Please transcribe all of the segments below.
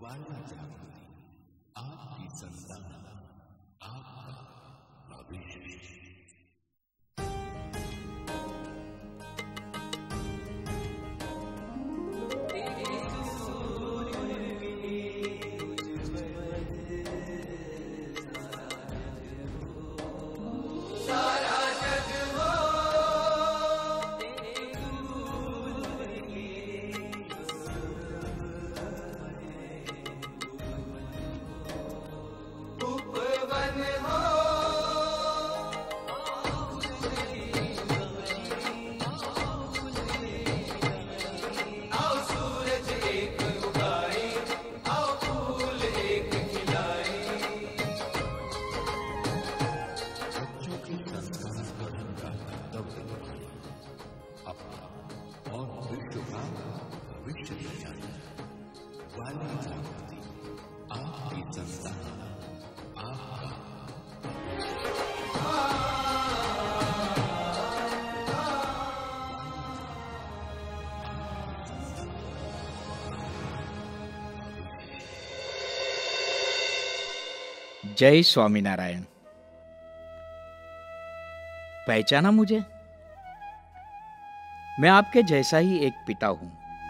वाला जागृति, आपकी संतान, आपका भविष्य। जय स्वामीनारायण। पहचाना मुझे? मैं आपके जैसा ही एक पिता हूं।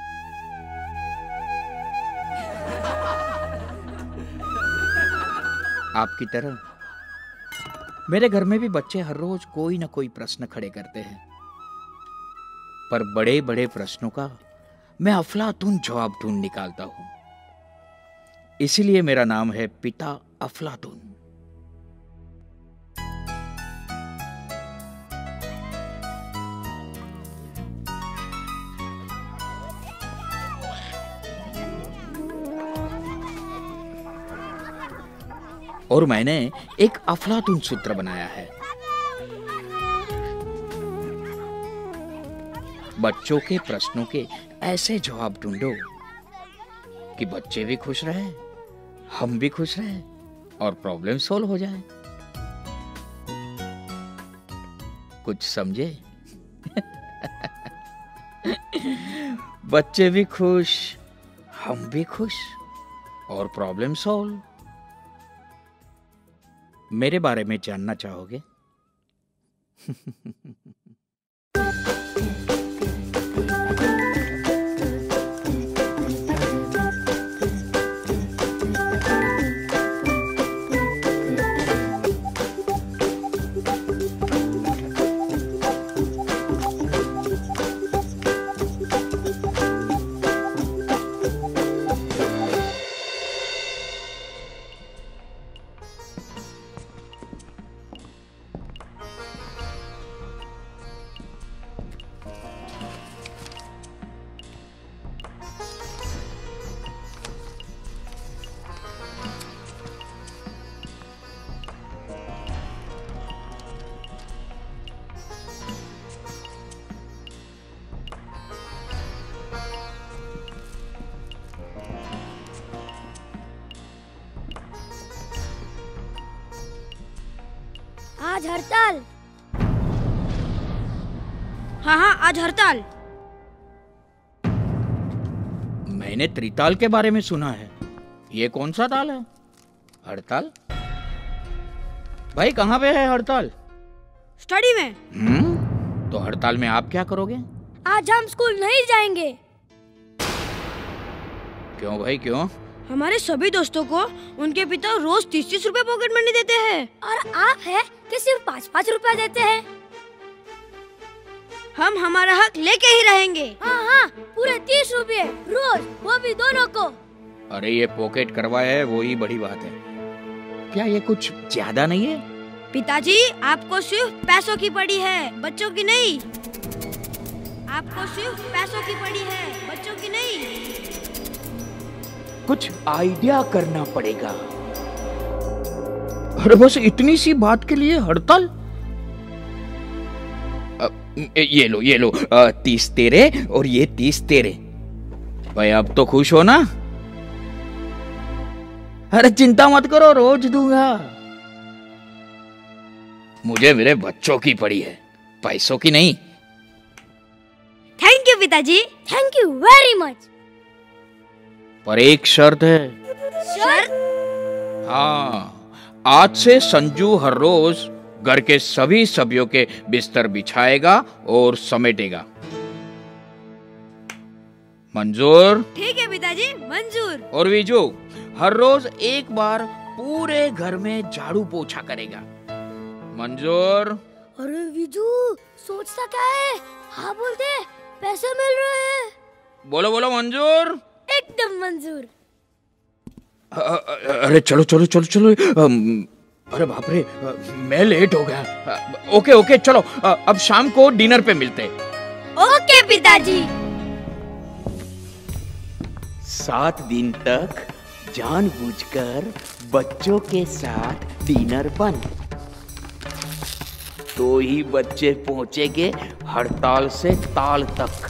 आपकी तरह मेरे घर में भी बच्चे हर रोज कोई ना कोई प्रश्न खड़े करते हैं, पर बड़े बड़े प्रश्नों का मैं अफलातून जवाब ढूंढ निकालता हूं। इसीलिए मेरा नाम है पिता अफलातून। और मैंने एक अफलातून सूत्र बनाया है। बच्चों के प्रश्नों के ऐसे जवाब ढूंढो कि बच्चे भी खुश रहे, हम भी खुश रहे और प्रॉब्लम सॉल्व हो जाए। कुछ समझे? बच्चे भी खुश, हम भी खुश और प्रॉब्लम सॉल्व। मेरे बारे में जानना चाहोगे? आज हड़ताल। हाँ, आज हड़ताल। मैंने त्रिताल के बारे में सुना है। ये कौन सा ताल है? हड़ताल? भाई कहाँ पे है हड़ताल? स्टडी में। तो हड़ताल में आप क्या करोगे? आज हम स्कूल नहीं जाएंगे। क्यों भाई, क्यों? हमारे सभी दोस्तों को उनके पिता रोज 30-30 रुपए पॉकेट मनी देते हैं और आप है कि सिर्फ 5-5 रुपए देते हैं। हम हमारा हक लेके ही रहेंगे। हाँ, पूरे 30 रुपए रोज, वो भी दोनों को। अरे ये पॉकेट करवाया है वो ही बड़ी बात है। क्या ये कुछ ज्यादा नहीं है? पिताजी, आपको सिर्फ पैसों की पड़ी है, बच्चों की नहीं। आपको सिर्फ पैसों की पड़ी है, बच्चों की नहीं। कुछ आइडिया करना पड़ेगा। अरे बस इतनी सी बात के लिए हड़ताल? ये लो 30 तेरे और ये 30 तेरे। भाई अब तो खुश हो ना? अरे चिंता मत करो, रोज दूंगा। मुझे मेरे बच्चों की पड़ी है, पैसों की नहीं। थैंक यू पिताजी, थैंक यू वेरी मच। पर एक शर्त है। शर्त? हाँ, आज से संजू हर रोज घर के सभी सभ्यों के बिस्तर बिछाएगा और समेटेगा। मंजूर? ठीक है पिताजी, मंजूर। और विजू हर रोज एक बार पूरे घर में झाड़ू पोछा करेगा। मंजूर? अरे विजू, सोचता क्या है? हाँ बोल दे, पैसे मिल रहे हैं। बोलो बोलो मंजूर। एकदम मंजूर। अरे चलो चलो चलो चलो। अरे बाप रे, मैं लेट हो गया। ओके ओके चलो, अब शाम को डिनर पे मिलते हैं। ओके पिताजी। 7 दिन तक जानबूझकर बच्चों के साथ डिनर बंद, तो ही बच्चे पहुंचेंगे हड़ताल से ताल तक।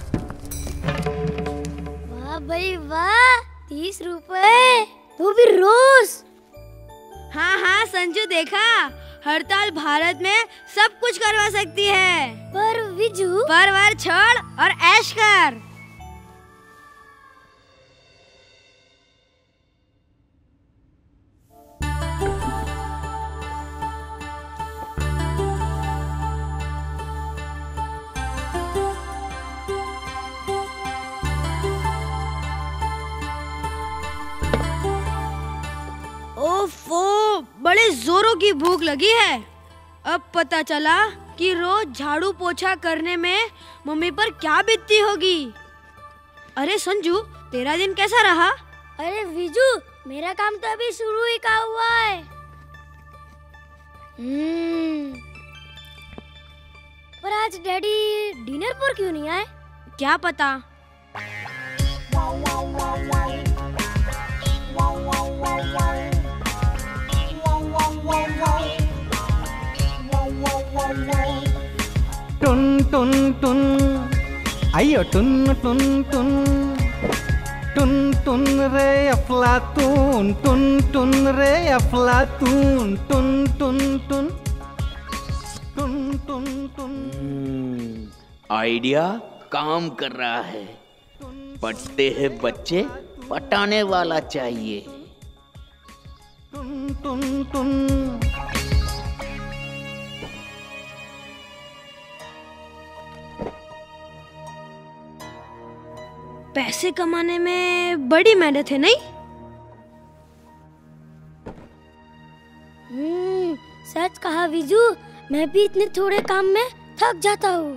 वाह भाई वाह, 30 रुपए, वो भी रोज। हाँ हाँ संजू, देखा, हड़ताल भारत में सब कुछ करवा सकती है। पर विजू, परवर छोड़ और ऐश कर। ओफो, बड़े जोरों की भूख लगी है। अब पता चला कि रोज झाड़ू पोछा करने में मम्मी पर क्या बीतती होगी। अरे संजू, तेरा दिन कैसा रहा? अरे विजू, मेरा काम तो अभी शुरू ही का हुआ है। पर आज डैडी डिनर पर क्यों नहीं आए? क्या पता। टुन टुन टुन, अयो टुन टुन टुन, टुन टुन रे अफलातून, टुन टुन रे अफलातून, टुन टुन टुन, टुन टुन टुन। आइडिया काम कर रहा है। पढ़ते हैं बच्चे, पटाने वाला चाहिए। टुन टुन टुन। पैसे कमाने में बड़ी मेहनत है, नहीं? सच कहा विजू, मैं भी इतने थोड़े काम में थक जाता हूँ।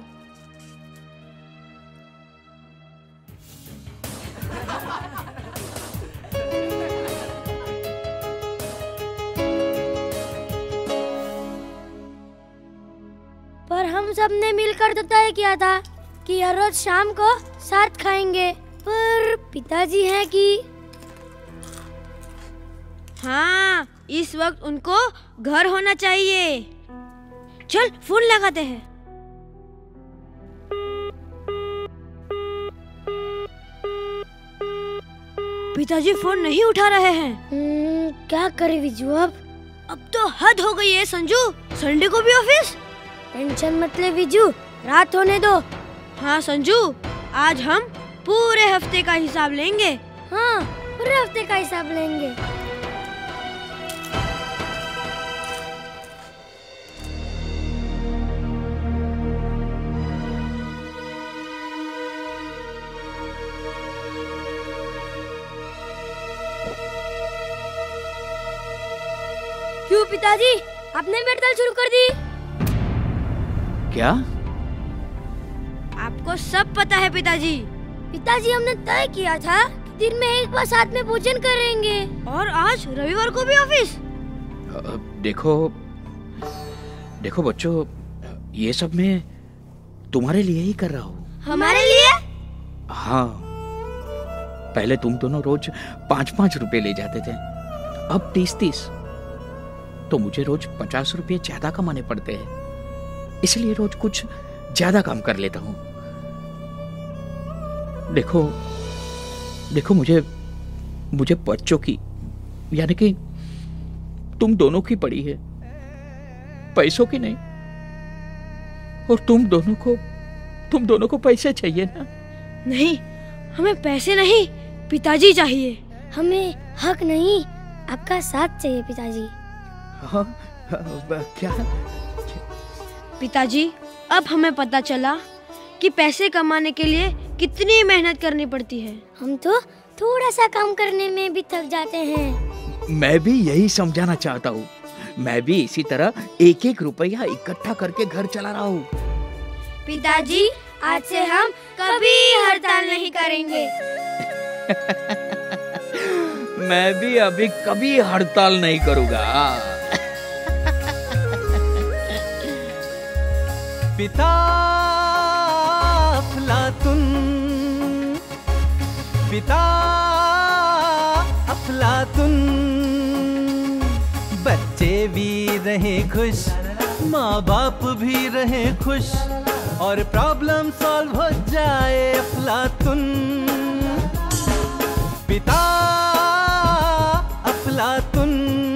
पर हम सब ने मिलकर तो तय किया था कि हर रोज शाम को साथ खाएंगे। पर पिताजी हैं कि हाँ, इस वक्त उनको घर होना चाहिए। चल फोन लगाते हैं। पिताजी फोन नहीं उठा रहे हैं। क्या करे विजू अब तो हद हो गई है संजू, संडे को भी ऑफिस। टेंशन मत ले विजू, रात होने दो। हाँ संजू, आज हम पूरे हफ्ते का हिसाब लेंगे। हाँ, पूरे हफ्ते का हिसाब लेंगे। क्यों पिताजी, आपने भी हड़ताल शुरू कर दी? क्या? आपको सब पता है पिताजी। पिताजी, हमने तय किया था कि दिन में एक बार साथ में भोजन करेंगे। और आज रविवार को भी ऑफिस। देखो देखो बच्चों, ये सब मैं तुम्हारे लिए ही कर रहा हूँ। हमारे लिए? हाँ, पहले तुम दोनों रोज 5-5 रुपए ले जाते थे, अब 30-30। तो मुझे रोज 50 रुपए ज्यादा कमाने पड़ते हैं, इसलिए रोज कुछ ज्यादा काम कर लेता हूँ। देखो देखो, मुझे बच्चों की, यानी कि तुम दोनों की पड़ी है, पैसों की नहीं। और तुम दोनों को पैसे चाहिए ना? नहीं, हमें पैसे नहीं, पिताजी चाहिए। हमें हक नहीं, आपका साथ चाहिए पिताजी। क्या? पिताजी, अब हमें पता चला कि पैसे कमाने के लिए कितनी मेहनत करनी पड़ती है। हम तो थोड़ा सा काम करने में भी थक जाते हैं। मैं भी यही समझाना चाहता हूँ। मैं भी इसी तरह एक एक रुपया इकट्ठा करके घर चला रहा हूँ। पिताजी, आज से हम कभी हड़ताल नहीं करेंगे। मैं भी अभी कभी हड़ताल नहीं करूँगा। पिता अफलातुन, पिता अफलातुन, बच्चे भी रहे खुश, माँ बाप भी रहे खुश, और प्रॉब्लम सॉल्व हो जाए अफलातुन। पिता अफलातुन।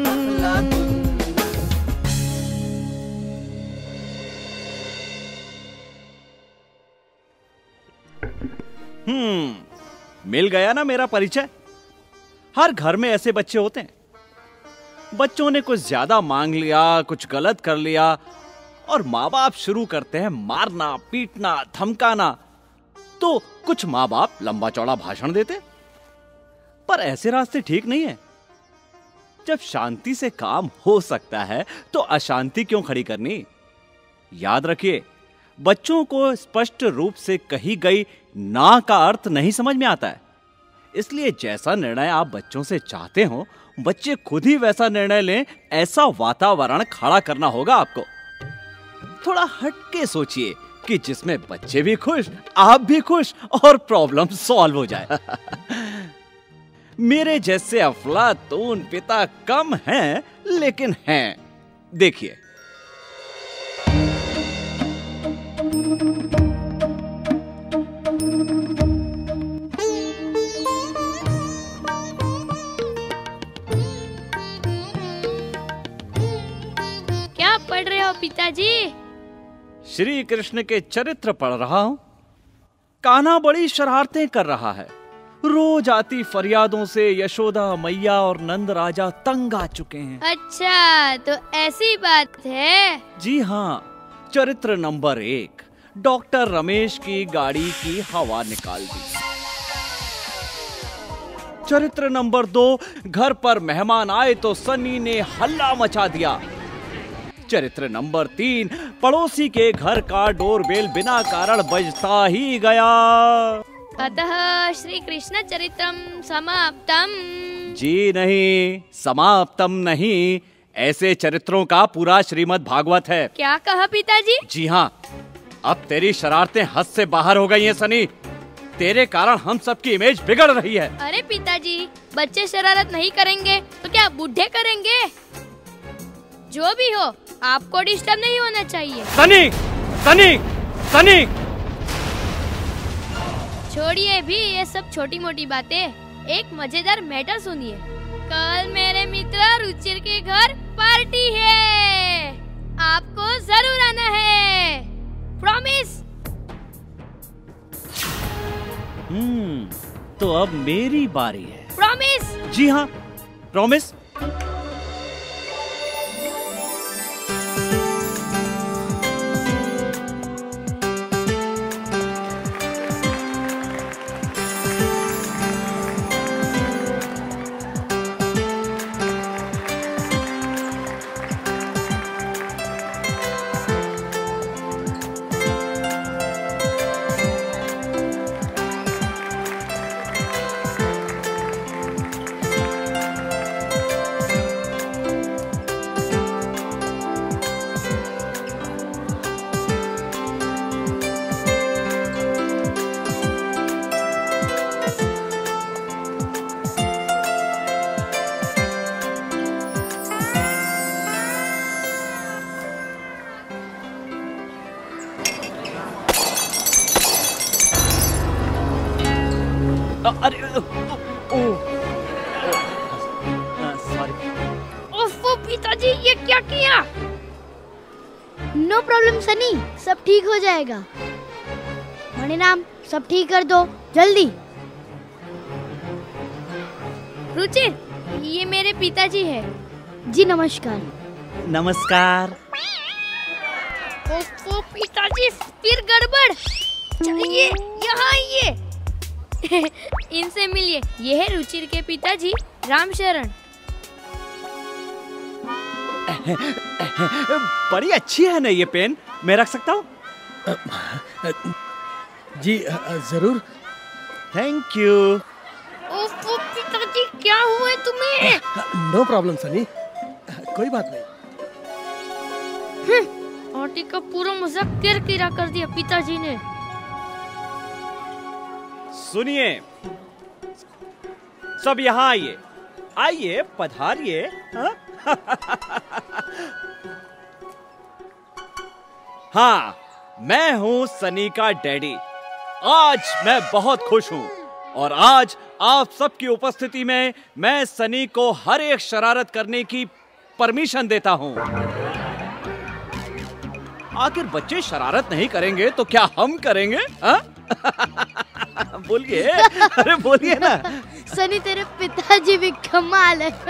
मिल गया ना मेरा परिचय। हर घर में ऐसे बच्चे होते हैं। बच्चों ने कुछ ज्यादा मांग लिया, कुछ गलत कर लिया, और माँ बाप शुरू करते हैं मारना, पीटना, धमकाना। तो कुछ माँ बाप लंबा चौड़ा भाषण देते, पर ऐसे रास्ते ठीक नहीं है। जब शांति से काम हो सकता है तो अशांति क्यों खड़ी करनी। याद रखिए, बच्चों को स्पष्ट रूप से कही गई ना का अर्थ नहीं समझ में आता है। इसलिए जैसा निर्णय आप बच्चों से चाहते हो, बच्चे खुद ही वैसा निर्णय लें, ऐसा वातावरण खड़ा करना होगा आपको। थोड़ा हटके सोचिए कि जिसमें बच्चे भी खुश, आप भी खुश, और प्रॉब्लम सॉल्व हो जाए। मेरे जैसे अफलातून पिता कम हैं, लेकिन हैं। देखिए, क्या पढ़ रहे हो पिताजी? श्री कृष्ण के चरित्र पढ़ रहा हूं। कान्हा बड़ी शरारतें कर रहा है। रोज आती फरियादों से यशोदा मैया और नंद राजा तंग आ चुके हैं। अच्छा, तो ऐसी बात है। जी हाँ। चरित्र नंबर 1, डॉक्टर रमेश की गाड़ी की हवा निकाल दी। चरित्र नंबर 2, घर पर मेहमान आए तो सनी ने हल्ला मचा दिया। चरित्र नंबर 3, पड़ोसी के घर का डोरबेल बिना कारण बजता ही गया। अतः श्री कृष्ण चरित्रम समाप्तम। जी नहीं, समाप्तम नहीं, ऐसे चरित्रों का पूरा श्रीमद् भागवत है। क्या कहा पिताजी? जी हाँ। अब तेरी शरारतें हद से बाहर हो गई हैं सनी। तेरे कारण हम सबकी इमेज बिगड़ रही है। अरे पिताजी, बच्चे शरारत नहीं करेंगे तो क्या बूढ़े करेंगे? जो भी हो, आपको डिस्टर्ब नहीं होना चाहिए। सनी, सनी, सनी! छोड़िए भी ये सब छोटी मोटी बातें। एक मजेदार मैटर सुनिए। कल मेरे मित्र रुचिर के घर पार्टी है, आपको जरूर आना है। प्रॉमिस? तो अब मेरी बारी है। प्रॉमिस? जी हाँ, प्रॉमिस। अरे सॉरी। ओफो पिताजी, ये क्या किया? नो प्रॉब्लम सनी, सब ठीक हो जाएगा। मणिराम, सब ठीक कर दो जल्दी। रुचिर, ये मेरे पिताजी है। जी नमस्कार। नमस्कार। ओफो पिताजी, फिर गड़बड़। चलिए यहाँ आइए। इनसे मिलिए, ये है रुचिर के पिताजी रामशरण। बड़ी अच्छी है ना ये पेन, मैं रख सकता हूँ? जी जरूर। Thank you. ओफो पिताजी, क्या हुआ तुम्हें? नो प्रॉब्लम सनी, कोई बात नहीं। आटे का पूरा मजाक किरकिरा कर दिया पिताजी ने। सुनिए, सब यहाँ आइए, आइए पधारिए। हाँ, मैं हूँ सनी का डैडी। आज मैं बहुत खुश हूँ और आज आप सबकी उपस्थिति में मैं सनी को हर एक शरारत करने की परमिशन देता हूँ। आखिर बच्चे शरारत नहीं करेंगे तो क्या हम करेंगे? बोलिए, अरे बोलिए ना। सनी तेरे पिताजी भी कमाल है।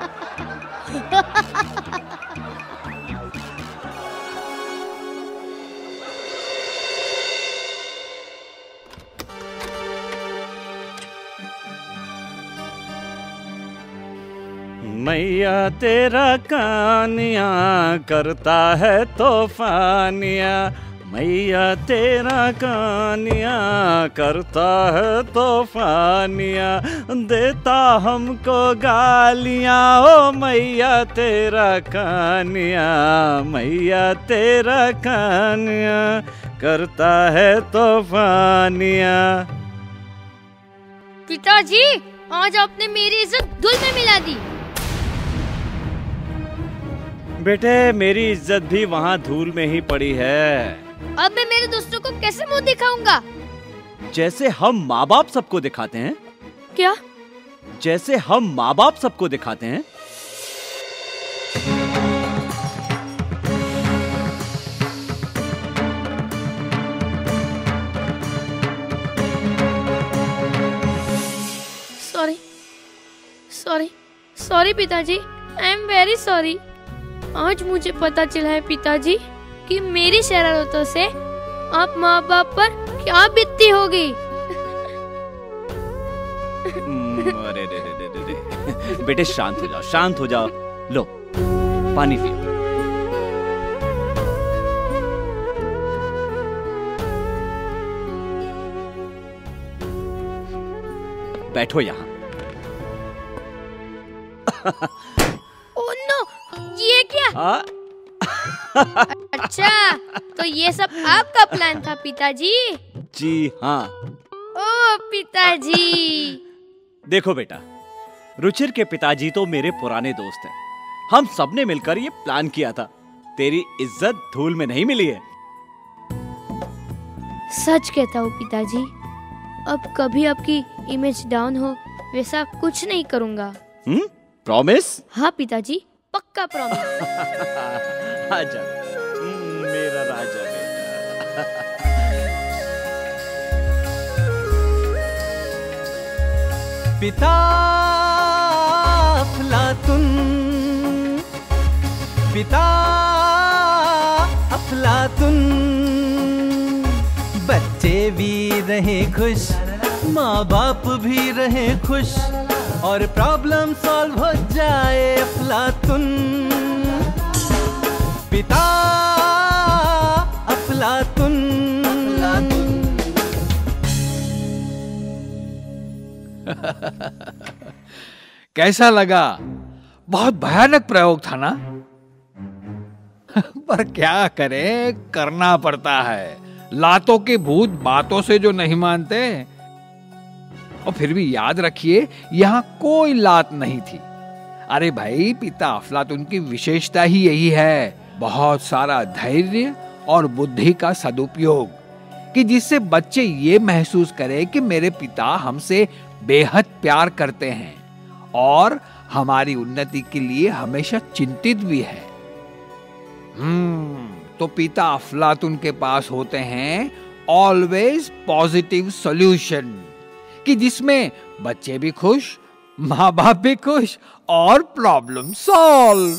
मैया तेरा कानिया करता है तूफानिया, मैया तेरा कानिया करता है तूफानिया, देता हमको गालियाँ ओ मैया तेरा कानिया, मैया तेरा कानिया करता है तूफानिया। पिताजी, आज आपने मेरी इज्जत धूल में मिला दी। बेटे, मेरी इज्जत भी वहाँ धूल में ही पड़ी है। अब मैं मेरे दोस्तों को कैसे मुंह दिखाऊंगा? जैसे हम माँ बाप सबको दिखाते हैं। क्या? जैसे हम माँ बाप सबको दिखाते हैं। सॉरी पिताजी, आई एम वेरी सॉरी। आज मुझे पता चला है पिताजी कि मेरी शरारतों से आप माँ बाप पर क्या बीतती होगी। अरे रे। बेटे शांत हो जाओ, शांत हो जाओ। लो पानी पियो। बैठो यहाँ। ओह नो, ये क्या? अच्छा, तो ये सब आपका प्लान था पिताजी? जी हाँ। ओह पिताजी। देखो बेटा, रुचिर के पिताजी तो मेरे पुराने दोस्त हैं। हम सबने मिलकर ये प्लान किया था। तेरी इज्जत धूल में नहीं मिली है। सच कहता हूँ पिताजी, अब कभी आपकी इमेज डाउन हो वैसा कुछ नहीं करूँगा। प्रॉमिस? हाँ पिताजी, पक्का प्रॉमिस। आजा मेरा राजा बेटा। पिता अफलातुन, पिता अफलातुन, बच्चे भी रहे खुश, माँ बाप भी रहे खुश और प्रॉब्लम सॉल्व हो जाए अफलातुन। पिता अफलातुन। कैसा लगा? बहुत भयानक प्रयोग था ना? पर क्या करें, करना पड़ता है। लातों के भूत बातों से जो नहीं मानते। और फिर भी याद रखिए, यहाँ कोई लात नहीं थी। अरे भाई, पिता अफलातुन की विशेषता ही यही है, बहुत सारा धैर्य और बुद्धि का सदुपयोग, कि जिससे बच्चे ये महसूस करें कि मेरे पिता हमसे बेहद प्यार करते हैं और हमारी उन्नति के लिए हमेशा चिंतित भी है। तो पिता अफलातुन के पास होते हैं ऑलवेज पॉजिटिव सॉल्यूशन, कि जिसमें बच्चे भी खुश माँ बाप भी खुश और problem solve.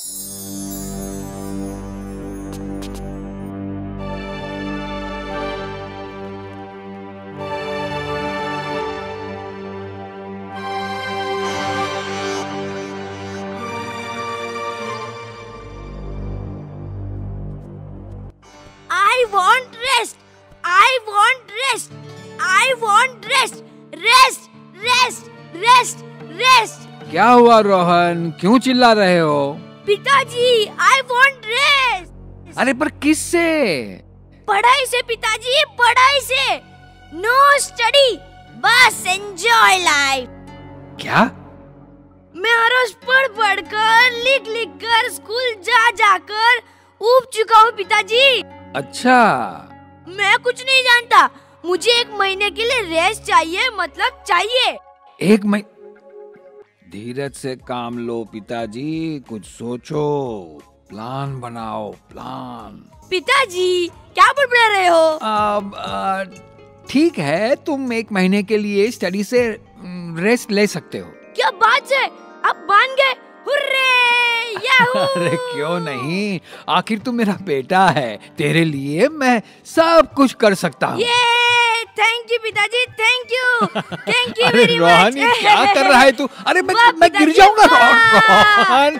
I want rest. I want rest. I want rest. Rest. Rest. Rest. Rest. क्या हुआ रोहन, क्यों चिल्ला रहे हो? पिताजी, I want rest. अरे पर किससे? पढ़ाई से पिताजी, पढ़ाई से। No study, बस enjoy life. क्या? मैं हर रोज पढ़ कर, लिख कर, स्कूल जाकर ऊब चुका हूँ पिताजी। अच्छा। मैं कुछ नहीं जानता। मुझे 1 महीने के लिए रेस्ट चाहिए, मतलब चाहिए। 1 महीने? धीरज से काम लो पिताजी, कुछ सोचो, प्लान बनाओ, प्लान। पिताजी क्या बड़बड़ा रहे हो? ठीक है, तुम 1 महीने के लिए स्टडी से रेस्ट ले सकते हो। क्या बात है, आप मान गए? Hurray, yahoo! अरे क्यों नहीं, आखिर तू मेरा बेटा है, तेरे लिए मैं सब कुछ कर सकता हूँ। थैंक यू पिताजी, थैंक यू अरे वेरी मच। रोहन, ये क्या कर रहा है तू? अरे मैं गिर जाऊंगा रोहन।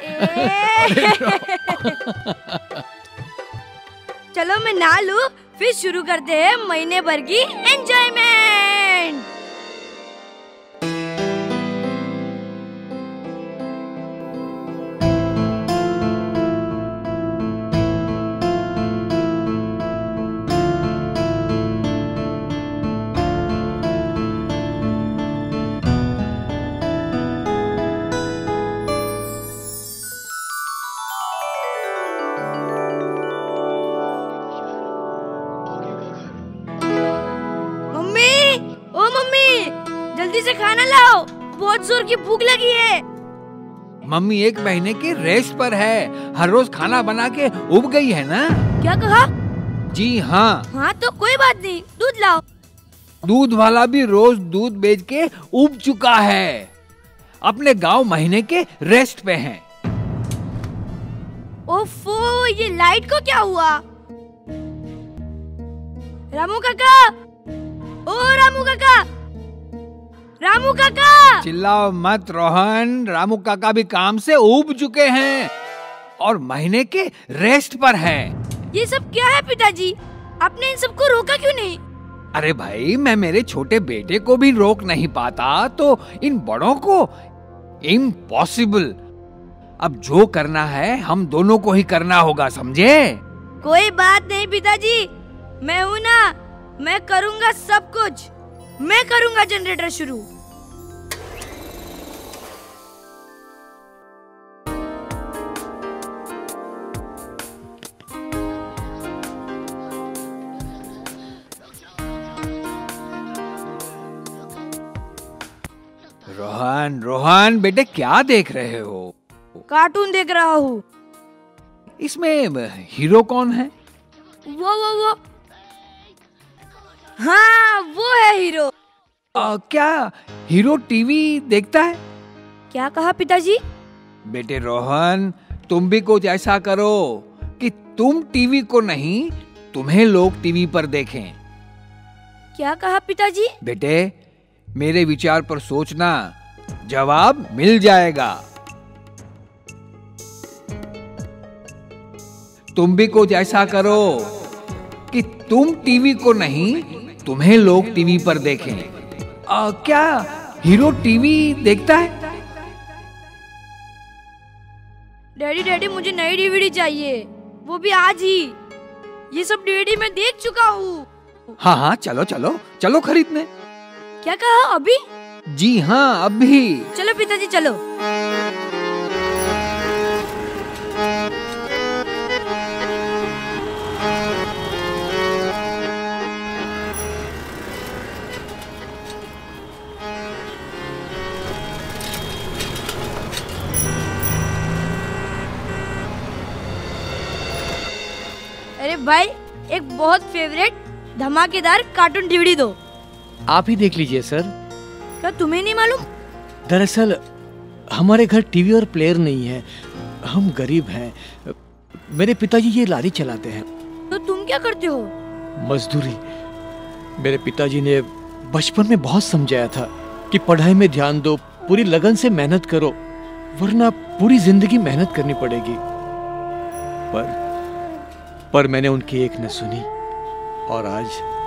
चलो मैं नहा लूं, फिर शुरू करते हैं महीने भर की एंजॉयमेंट। जल्दी से खाना लाओ, बहुत जोर की भूख लगी है। मम्मी 1 महीने की रेस्ट पर है, हर रोज खाना बना के उब गई है ना। क्या कहा? जी हाँ। हाँ तो कोई बात नहीं, दूध लाओ। दूध वाला भी रोज दूध बेच के उब चुका है, अपने गांव महीने के रेस्ट पे हैं। ओफो, ये लाइट को क्या हुआ? रामू काका, ओ रामू काका, रामू काका! चिल्लाओ मत रोहन, रामू काका भी काम से ऊब चुके हैं और महीने के रेस्ट पर हैं। ये सब क्या है पिताजी? आपने इन सबको रोका क्यों नहीं? अरे भाई, मैं मेरे छोटे बेटे को भी रोक नहीं पाता तो इन बड़ों को इम्पॉसिबल। अब जो करना है हम दोनों को ही करना होगा, समझे? कोई बात नहीं पिताजी, मैं हूँ ना, मैं करूँगा सब कुछ। मैं करूँगा जनरेटर शुरू। रोहन, रोहन बेटे, क्या देख रहे हो? कार्टून देख रहा हूँ। इसमें हीरो कौन है? वो हाँ, वो है हीरो। क्या हीरो टीवी देखता है? क्या कहा पिताजी? बेटे रोहन, तुम भी कुछ ऐसा करो कि तुम टीवी को नहीं, तुम्हें लोग टीवी पर देखें। क्या कहा पिताजी? बेटे, मेरे विचार पर सोचना, जवाब मिल जाएगा। तुम भी कुछ ऐसा करो कि तुम टीवी को नहीं, तुम्हें लोग टीवी पर देखें। क्या हीरो टीवी देखता है? डैडी मुझे नई डीवीडी चाहिए, वो भी आज ही। ये सब डीवीडी मैं देख चुका हूँ। हाँ, चलो खरीदने। क्या कहा, अभी? जी हाँ, अभी। चलो पिताजी, चलो। अरे भाई, एक बहुत फेवरेट धमाकेदार कार्टून डीवीडी दो। आप ही देख लीजिए सर। क्या तुम्हें नहीं मालूम? दरअसल हमारे घर टीवी और प्लेयर नहीं है, हम गरीब हैं। मेरे पिताजी ये लारी चलाते हैं। तो तुम क्या करते हो? मजदूरी। मेरे पिताजी ने बचपन में बहुत समझाया था कि पढ़ाई में ध्यान दो, पूरी लगन से मेहनत करो, वरना पूरी जिंदगी मेहनत करनी पड़ेगी। पर मैंने उनकी एक न सुनी और आज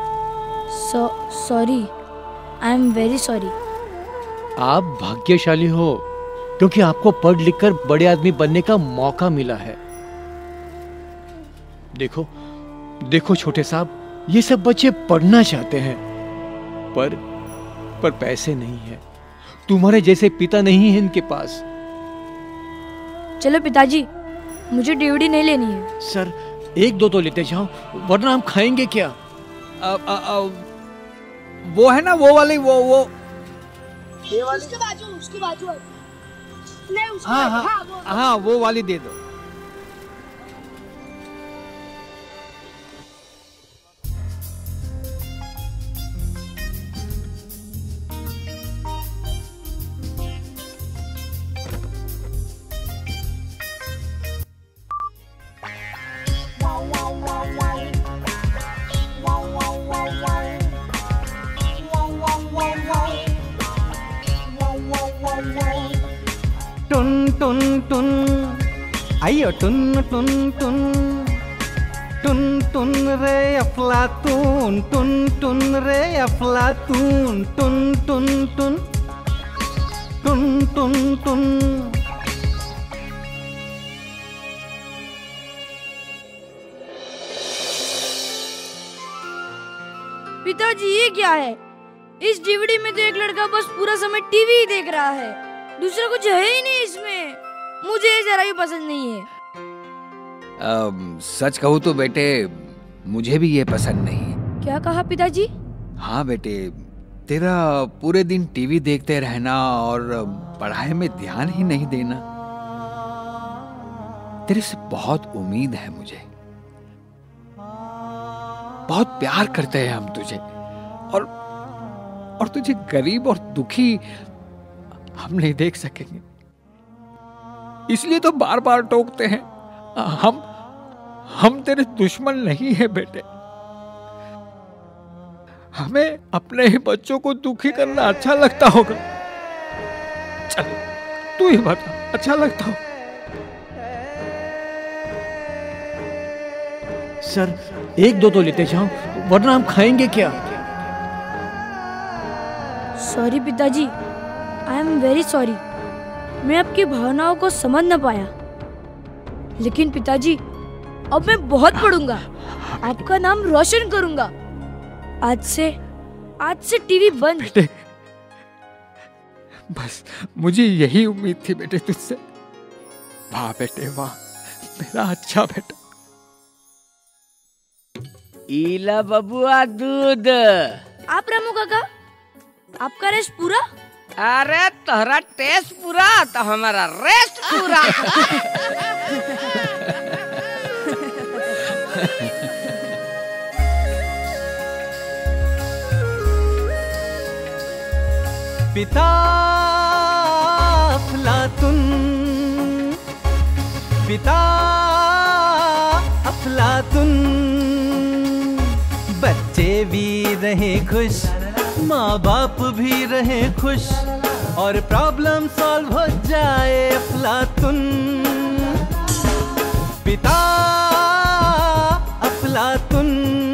sorry, I am very sorry. आप भाग्यशाली हो क्योंकि आपको पढ़ लिखकर बड़े आदमी बनने का मौका मिला है। देखो छोटे साहब, ये सब बच्चे पढ़ना चाहते हैं पर पैसे नहीं है। तुम्हारे जैसे पिता नहीं है इनके पास। चलो पिताजी, मुझे डीवीडी नहीं लेनी है। सर, एक दो तो लेते जाओ, वरना हम खाएंगे क्या? वो है ना, वो वाली, वो उसके बाजू नहीं, उसके हाँ, वो वाली दे दो। टुन टुन टुन, अयो टुन टुन टुन, टुन टुन रे अफलातून, टुन टुन रे अफलातून, टुन टुन टुन, टुन टुन टुन। पिताजी ये क्या है? इस डीवीडी में तो एक लड़का बस पूरा समय टीवी ही देख रहा है, दूसरा कुछ है ही नहीं इसमें। मुझे जरा भी पसंद नहीं है। सच कहूँ तो बेटे, मुझे भी ये पसंद नहीं है। क्या कहा पिताजी? हाँ बेटे, तेरा पूरे दिन टीवी देखते रहना और पढ़ाई में ध्यान ही नहीं देना। तेरे से बहुत उम्मीद है मुझे, बहुत प्यार करते हैं हम तुझे, और तुझे गरीब और दुखी हम नहीं देख सकेंगे, इसलिए तो बार बार टोकते हैं। हम तेरे दुश्मन नहीं है बेटे। हमें अपने ही बच्चों को दुखी करना अच्छा लगता होगा। चल तू ही बता, अच्छा लगता हो? सर, एक दो तो लेते जाओ, वरना हम खाएंगे क्या? सॉरी पिताजी, आई एम वेरी सॉरी। मैं आपकी भावनाओं को समझ न पाया। लेकिन पिताजी, अब मैं बहुत पढ़ूंगा, आपका नाम रोशन करूंगा। आज से टीवी बंद। बेटे, बस मुझे यही उम्मीद थी बेटे तुझसे। वाह बेटे वाह, मेरा अच्छा बेटा। इला बबुआ दूध। आप रामू काका, आपका रेस्ट पूरा? अरे तोहरा टेस्ट पूरा तो हमारा रेस्ट पूरा। पिता अफलातुन, पिता अफलातुन, बच्चे भी रहे खुश, माँ बाप भी रहे खुश, और प्रॉब्लम सॉल्व हो जाए अफलातुन। पिता अफलातुन।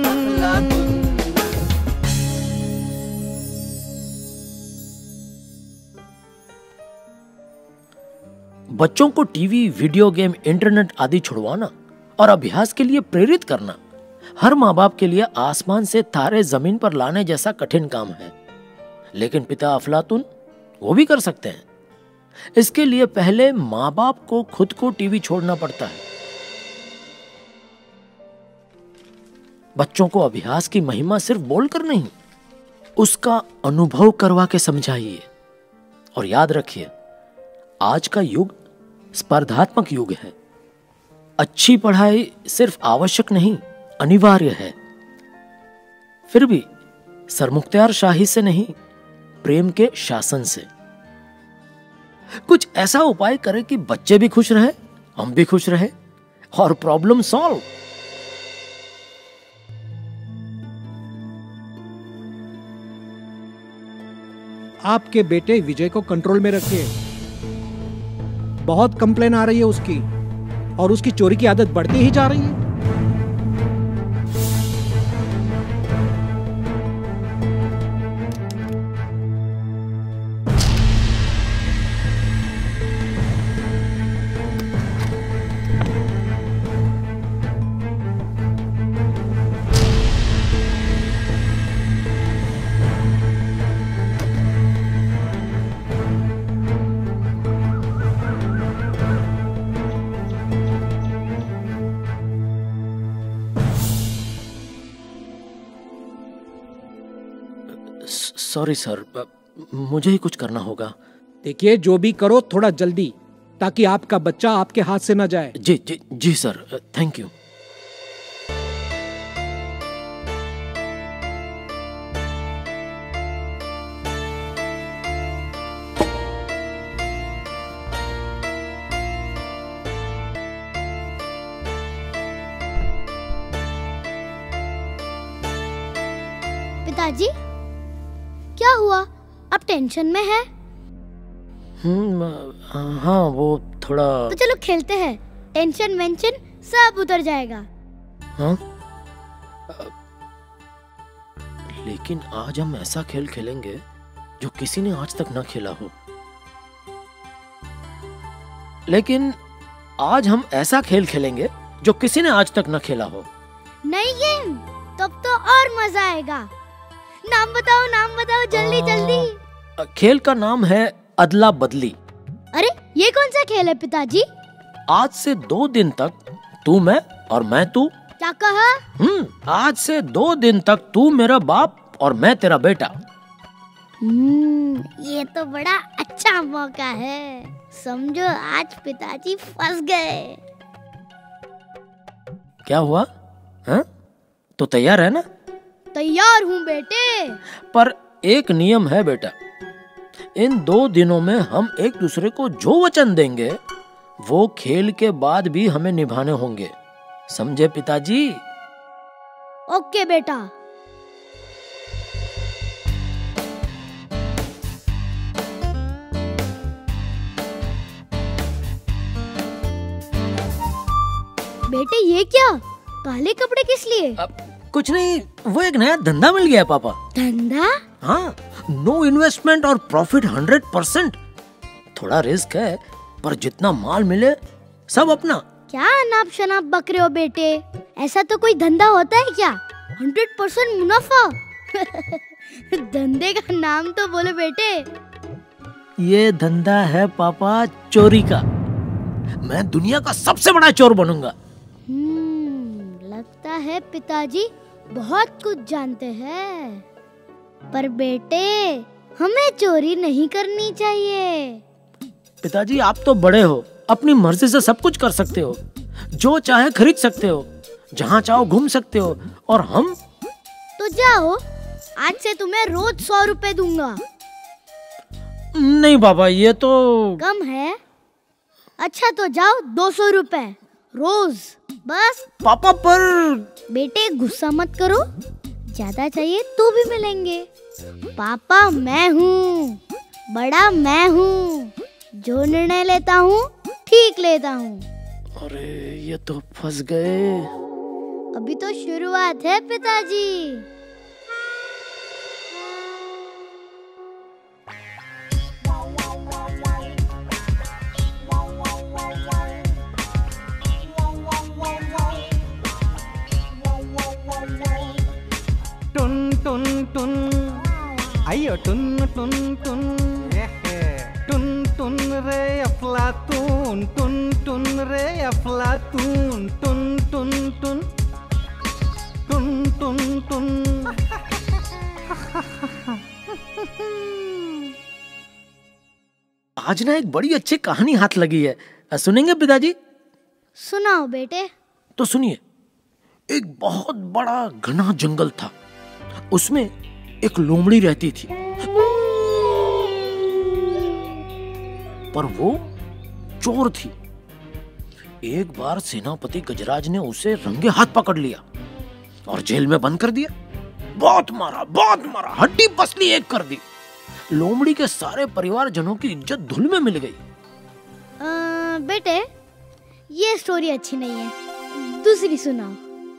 बच्चों को टीवी, वीडियो गेम, इंटरनेट आदि छुड़वाना और अभ्यास के लिए प्रेरित करना हर माँ बाप के लिए आसमान से तारे जमीन पर लाने जैसा कठिन काम है। लेकिन पिता अफलातुन वो भी कर सकते हैं। इसके लिए पहले माँ बाप को खुद को टीवी छोड़ना पड़ता है। बच्चों को अभ्यास की महिमा सिर्फ बोलकर नहीं, उसका अनुभव करवा के समझाइए। और याद रखिए, आज का युग स्पर्धात्मक युग है। अच्छी पढ़ाई सिर्फ आवश्यक नहीं, अनिवार्य है। फिर भी सरमुख्तियार शाही से नहीं, प्रेम के शासन से। कुछ ऐसा उपाय करें कि बच्चे भी खुश रहे, हम भी खुश रहे और प्रॉब्लम सॉल्व। आपके बेटे विजय को कंट्रोल में रखिए। बहुत कंप्लेन आ रही है उसकी, और उसकी चोरी की आदत बढ़ती ही जा रही है। सॉरी सर, मुझे ही कुछ करना होगा। देखिए, जो भी करो थोड़ा जल्दी, ताकि आपका बच्चा आपके हाथ से ना जाए। जी जी जी सर, थैंक यू। पिताजी, क्या हुआ? आप टेंशन में है? हाँ, वो थोड़ा। तो चलो खेलते हैं, टेंशन वेंशन सब उतर जाएगा। हाँ? लेकिन आज हम ऐसा खेल खेलेंगे जो किसी ने आज तक ना खेला हो। लेकिन आज हम ऐसा खेल खेलेंगे जो किसी ने आज तक ना खेला हो। नई गेम? तब तो और मजा आएगा। नाम बताओ जल्दी जल्दी। खेल का नाम है अदला बदली। अरे ये कौन सा खेल है पिताजी? आज से 2 दिन तक तू मैं और मैं तू। क्या कहा? आज से 2 दिन तक तू मेरा बाप और मैं तेरा बेटा। ये तो बड़ा अच्छा मौका है। समझो आज पिताजी फंस गए। क्या हुआ? हाँ? तो तैयार है ना? तैयार हूँ बेटे। पर एक नियम है बेटा, इन 2 दिनों में हम एक दूसरे को जो वचन देंगे वो खेल के बाद भी हमें निभाने होंगे, समझे पिताजी? ओके बेटा। बेटे ये क्या? काले कपड़े किस लिए? कुछ नहीं, वो एक नया धंधा मिल गया पापा। धंधा? हाँ, नो इन्वेस्टमेंट और प्रॉफिट 100%। थोड़ा रिस्क है, पर जितना माल मिले सब अपना। क्या अनाप शनाप बक रहे हो बेटे? ऐसा तो कोई धंधा होता है क्या? 100% मुनाफा। धंधे का नाम तो बोलो बेटे। ये धंधा है पापा चोरी का। मैं दुनिया का सबसे बड़ा चोर बनूंगा। लगता है पिताजी बहुत कुछ जानते हैं। पर बेटे, हमें चोरी नहीं करनी चाहिए। पिताजी आप तो बड़े हो, अपनी मर्जी से सब कुछ कर सकते हो, जो चाहे खरीद सकते हो, जहाँ चाहो घूम सकते हो। और हम तो जाओ, आज से तुम्हें रोज 100 रुपए दूंगा। नहीं बाबा, ये तो कम है। अच्छा तो जाओ, 200 रुपए रोज बस। पापा पर बेटे गुस्सा मत करो, ज्यादा चाहिए तो भी मिलेंगे। पापा मैं हूँ, बड़ा मैं हूँ, जो निर्णय लेता हूँ ठीक लेता हूँ। अरे ये तो फंस गए। अभी तो शुरुआत है पिताजी। टुन टुन टुन, अयो टुन टुन टुन, टुन टुन रे अफलातून, टुन टुन रे अफलातून, टुन टुन टुन, टुन टुन टुन। आज ना एक बड़ी अच्छी कहानी हाथ लगी है, सुनेंगे पिताजी? सुनाओ बेटे। तो सुनिए। एक बहुत बड़ा घना जंगल था, उसमें एक लोमड़ी रहती थी। पर वो चोर थी। एक बार सेनापति गजराज ने उसे रंगे हाथ पकड़ लिया और जेल में बंद कर दिया। बहुत मारा, हड्डी पसली एक कर दी। लोमड़ी के सारे परिवारजनों की इज्जत धूल में मिल गई। बेटे, ये स्टोरी अच्छी नहीं है, दूसरी सुनाओ।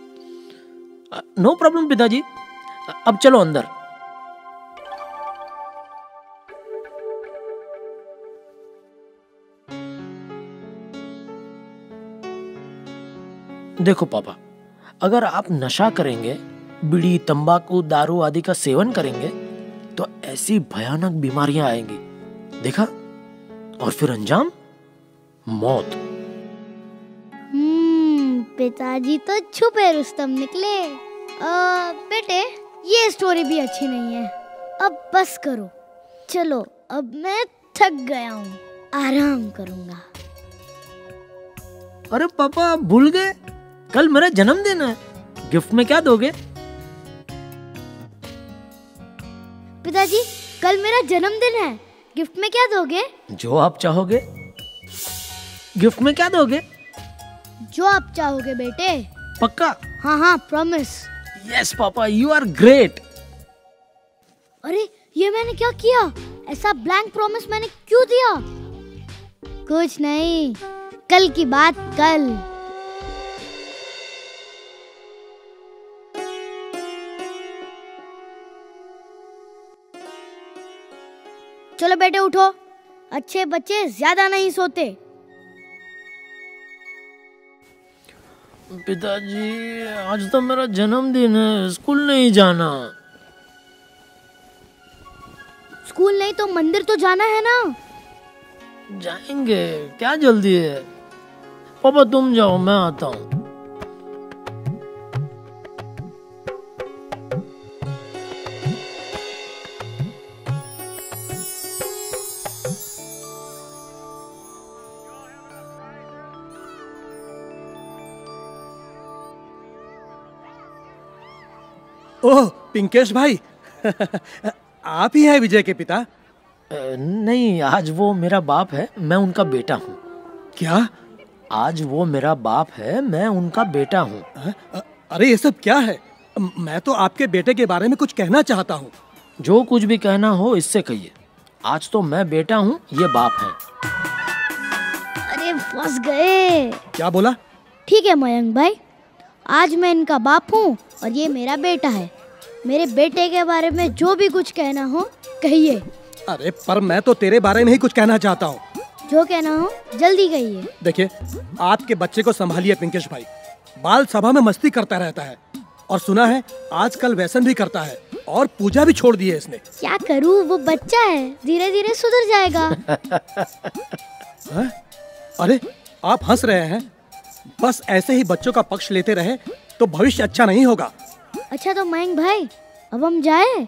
नो प्रॉब्लम पिताजी, अब चलो अंदर। देखो पापा, अगर आप नशा करेंगे, बीड़ी, तंबाकू, दारू आदि का सेवन करेंगे तो ऐसी भयानक बीमारियां आएंगी, देखा? और फिर अंजाम मौत। पिताजी तो छुपे रुस्तम निकले। बेटे, ये स्टोरी भी अच्छी नहीं है, अब बस करो। चलो, अब मैं थक गया हूँ, आराम करूँगा। अरे पापा, भूल गए, कल मेरा जन्मदिन है, गिफ्ट में क्या दोगे? पिताजी, कल मेरा जन्मदिन है, गिफ्ट में क्या दोगे? जो आप चाहोगे। गिफ्ट में क्या दोगे? जो आप चाहोगे बेटे। पक्का? हाँ, promise. Yes papa, you are great. अरे, ये मैंने क्या किया? ऐसा ब्लैंक प्रॉमिस मैंने क्यों दिया? कुछ नहीं, कल की बात कल। चलो बेटे, उठो, अच्छे बच्चे ज्यादा नहीं सोते। पिताजी, आज तो मेरा जन्मदिन है, स्कूल नहीं जाना। स्कूल नहीं तो मंदिर तो जाना है ना। जाएंगे, क्या जल्दी है? पापा तुम जाओ, मैं आता हूँ। ओह पिंकेश भाई, आप ही हैं विजय के पिता? नहीं, आज वो मेरा बाप है, मैं उनका बेटा हूँ। क्या? आज वो मेरा बाप है, मैं उनका बेटा हूँ। अरे ये सब क्या है? मैं तो आपके बेटे के बारे में कुछ कहना चाहता हूँ। जो कुछ भी कहना हो इससे कहिए। आज तो मैं बेटा हूँ, ये बाप है। अरे फंस गए। क्या बोला? ठीक है मयंक भाई, आज मैं इनका बाप हूँ और ये मेरा बेटा है। मेरे बेटे के बारे में जो भी कुछ कहना हो कहिए। अरे पर मैं तो तेरे बारे में ही कुछ कहना चाहता हूँ। जो कहना हो जल्दी कहिए। देखिए, आपके बच्चे को संभालिए पिंकेश भाई, बाल सभा में मस्ती करता रहता है और सुना है आजकल व्यसन भी करता है और पूजा भी छोड़ दी है इसने। क्या करूँ, वो बच्चा है, धीरे धीरे सुधर जाएगा। अरे आप हंस रहे हैं, बस ऐसे ही बच्चों का पक्ष लेते रहे तो भविष्य अच्छा नहीं होगा। अच्छा तो मयंक भाई, अब हम जाए?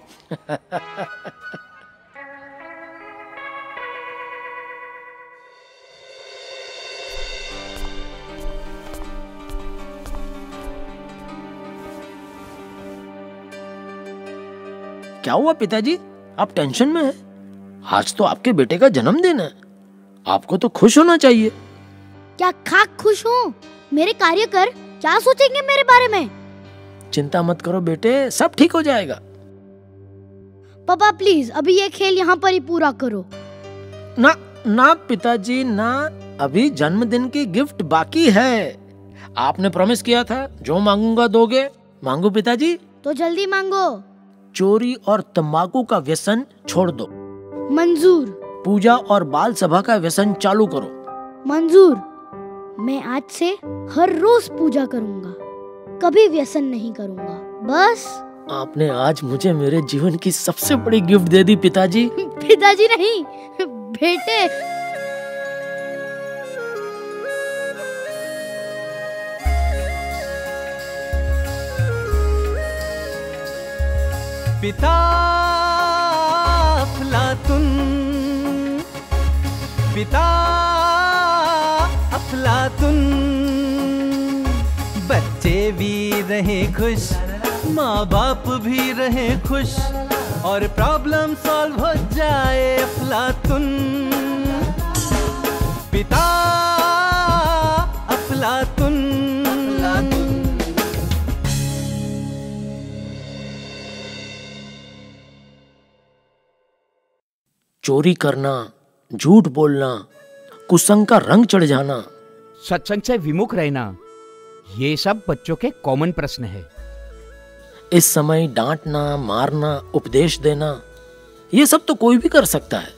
क्या हुआ पिताजी, आप टेंशन में हैं? आज तो आपके बेटे का जन्मदिन है, आपको तो खुश होना चाहिए। क्या खाक खुश हूँ? मेरे कार्यकर क्या सोचेंगे मेरे बारे में? चिंता मत करो बेटे, सब ठीक हो जाएगा। पापा प्लीज अभी ये खेल यहाँ पर ही पूरा करो। ना ना पिताजी ना, अभी जन्मदिन की गिफ्ट बाकी है। आपने प्रॉमिस किया था जो मांगूंगा दोगे। मांगो पिताजी। तो जल्दी मांगो। चोरी और तंबाकू का व्यसन छोड़ दो। मंजूर। पूजा और बाल सभा का व्यसन चालू करो। मंजूर। मैं आज से हर रोज पूजा करूंगा, कभी व्यसन नहीं करूंगा। बस आपने आज मुझे मेरे जीवन की सबसे बड़ी गिफ्ट दे दी पिताजी। पिताजी नहीं, बेटे। पिता अफलातुन, पिता अफलातुन, बच्चे भी रहे खुश, माँ बाप भी रहे खुश और प्रॉब्लम सॉल्व हो जाए अफलातुन। पिता अफलातुन। चोरी करना, झूठ बोलना, कुसंग का रंग चढ़ जाना, सत्संग से विमुख रहना, ये सब बच्चों के कॉमन प्रश्न है। इस समय डांटना, मारना, उपदेश देना, ये सब तो कोई भी कर सकता है।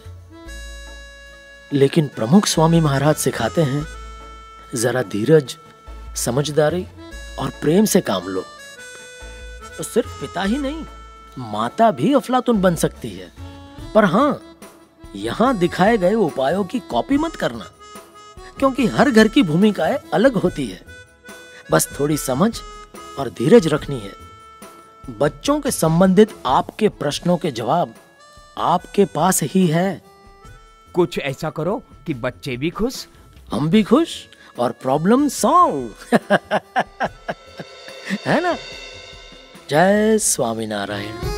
लेकिन प्रमुख स्वामी महाराज सिखाते हैं, जरा धीरज, समझदारी और प्रेम से काम लो। तो सिर्फ पिता ही नहीं, माता भी अफलातुन बन सकती है। पर हाँ, यहां दिखाए गए उपायों की कॉपी मत करना, क्योंकि हर घर की भूमिकाएं अलग होती है। बस थोड़ी समझ और धीरज रखनी है। बच्चों के संबंधित आपके प्रश्नों के जवाब आपके पास ही है। कुछ ऐसा करो कि बच्चे भी खुश, हम भी खुश और प्रॉब्लम सॉल्व। है ना? जय स्वामीनारायण।